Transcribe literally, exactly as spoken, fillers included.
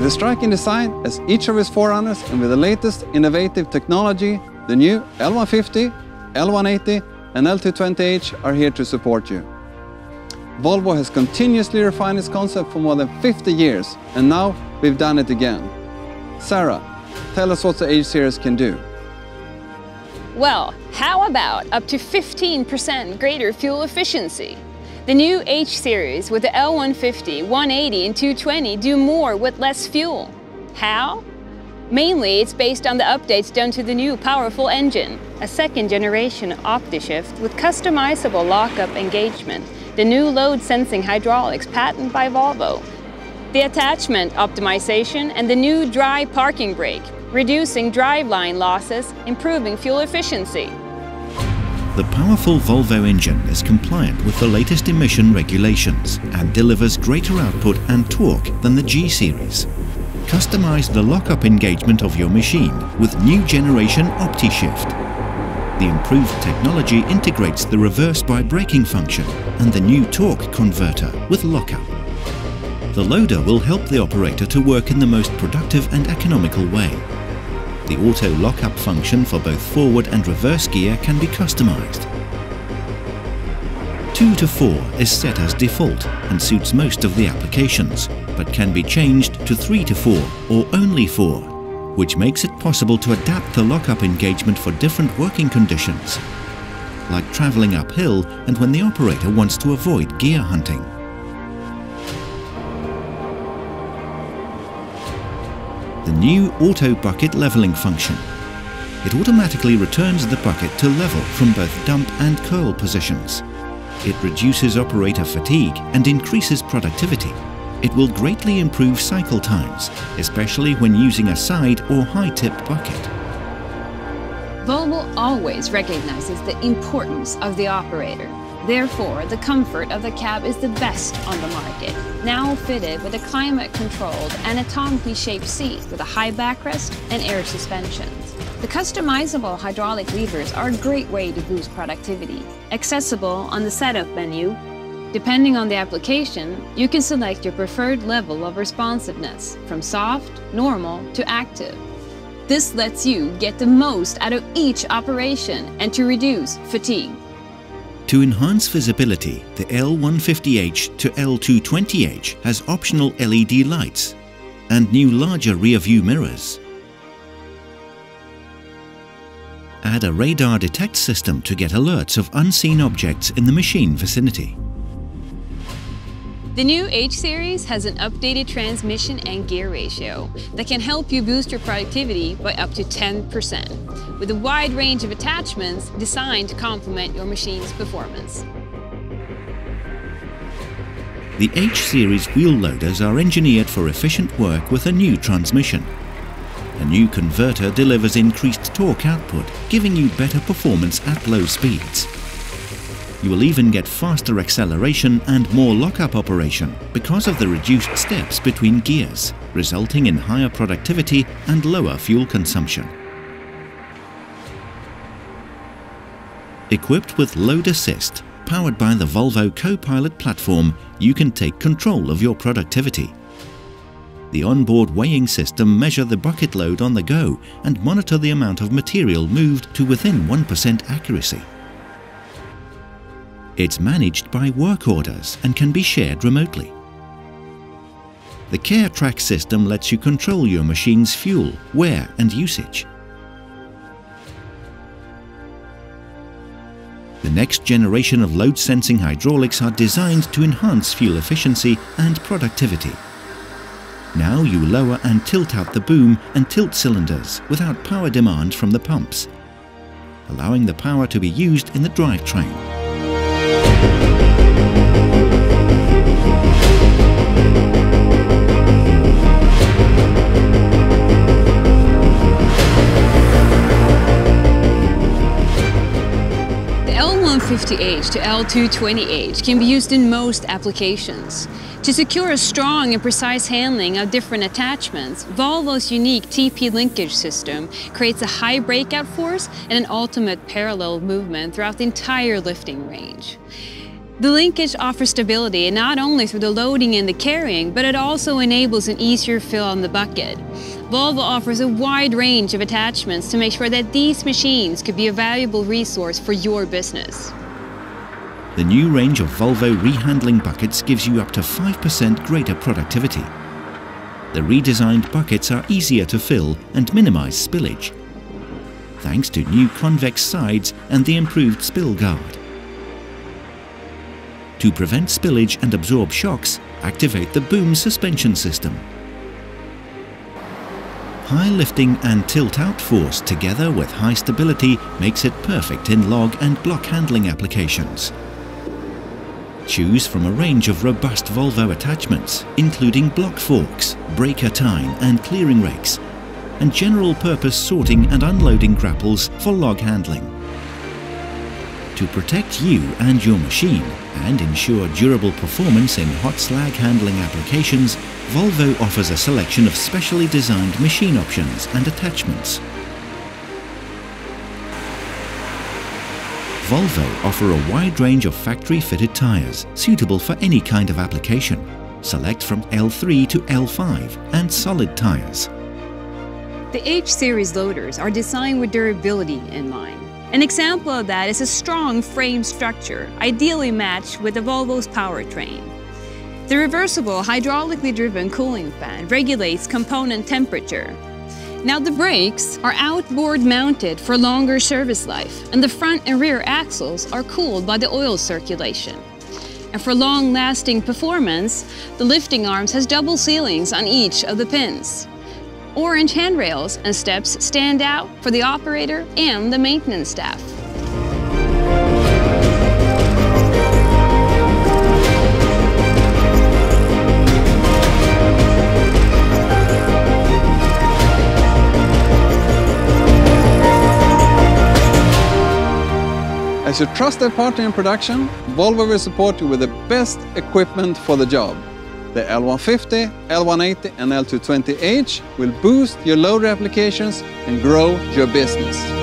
With a striking design as each of its forerunners and with the latest innovative technology, the new L one fifty, L one eighty and L two twenty H are here to support you. Volvo has continuously refined its concept for more than fifty years, and now we've done it again. Sarah, tell us what the H series can do. Well, how about up to fifteen percent greater fuel efficiency? The new H series with the L one fifty, one eighty and two twenty do more with less fuel. How? Mainly, it's based on the updates done to the new powerful engine, a second generation OptiShift with customizable lockup engagement, the new load sensing hydraulics patented by Volvo, the attachment optimization and the new dry parking brake, reducing driveline losses, improving fuel efficiency. The powerful Volvo engine is compliant with the latest emission regulations and delivers greater output and torque than the G series. Customize the lockup engagement of your machine with new generation OptiShift. The improved technology integrates the reverse by braking function and the new torque converter with lockup. The loader will help the operator to work in the most productive and economical way. The auto lockup function for both forward and reverse gear can be customized. two to four is set as default and suits most of the applications, but can be changed to three to four or only four, which makes it possible to adapt the lockup engagement for different working conditions, like traveling uphill and when the operator wants to avoid gear hunting. The new auto bucket leveling function. It automatically returns the bucket to level from both dump and curl positions. It reduces operator fatigue and increases productivity. It will greatly improve cycle times, especially when using a side or high-tip bucket. Volvo always recognizes the importance of the operator. Therefore, the comfort of the cab is the best on the market, now fitted with a climate-controlled, anatomically shaped seat with a high backrest and air suspensions. The customizable hydraulic levers are a great way to boost productivity. Accessible on the setup menu, depending on the application, you can select your preferred level of responsiveness, from soft, normal to active. This lets you get the most out of each operation and to reduce fatigue. To enhance visibility, the L one fifty H to L two twenty H has optional L E D lights and new larger rear-view mirrors. Add a radar detect system to get alerts of unseen objects in the machine vicinity. The new H series has an updated transmission and gear ratio that can help you boost your productivity by up to ten percent, with a wide range of attachments designed to complement your machine's performance. The H series wheel loaders are engineered for efficient work with a new transmission. A new converter delivers increased torque output, giving you better performance at low speeds. You will even get faster acceleration and more lockup operation because of the reduced steps between gears, resulting in higher productivity and lower fuel consumption. Equipped with Load Assist, powered by the Volvo Co-Pilot platform, you can take control of your productivity. The onboard weighing system measures the bucket load on the go and monitor the amount of material moved to within one percent accuracy. It's managed by work orders and can be shared remotely. The Care Track system lets you control your machine's fuel, wear and usage. The next generation of load-sensing hydraulics are designed to enhance fuel efficiency and productivity. Now you lower and tilt out the boom and tilt cylinders without power demand from the pumps, allowing the power to be used in the drivetrain. The L one fifty H to L two twenty H can be used in most applications. To secure a strong and precise handling of different attachments, Volvo's unique T P linkage system creates a high breakout force and an ultimate parallel movement throughout the entire lifting range. The linkage offers stability not only through the loading and the carrying, but it also enables an easier fill on the bucket. Volvo offers a wide range of attachments to make sure that these machines could be a valuable resource for your business. The new range of Volvo rehandling buckets gives you up to five percent greater productivity. The redesigned buckets are easier to fill and minimize spillage, thanks to new convex sides and the improved spill guard. To prevent spillage and absorb shocks, activate the boom suspension system. High lifting and tilt-out force together with high stability makes it perfect in log and block handling applications. Choose from a range of robust Volvo attachments, including block forks, breaker tine and clearing rakes, and general-purpose sorting and unloading grapples for log handling. To protect you and your machine and ensure durable performance in hot slag handling applications, Volvo offers a selection of specially designed machine options and attachments. Volvo offer a wide range of factory-fitted tyres suitable for any kind of application. Select from L three to L five and solid tyres. The H-series loaders are designed with durability in mind. An example of that is a strong frame structure, ideally matched with the Volvo's powertrain. The reversible hydraulically driven cooling fan regulates component temperature. Now the brakes are outboard mounted for longer service life, and the front and rear axles are cooled by the oil circulation. And for long-lasting performance, the lifting arms has double ceilings on each of the pins. Orange handrails and steps stand out for the operator and the maintenance staff. As your trusted partner in production, Volvo will support you with the best equipment for the job. The L one fifty, L one eighty and L two twenty H will boost your loader applications and grow your business.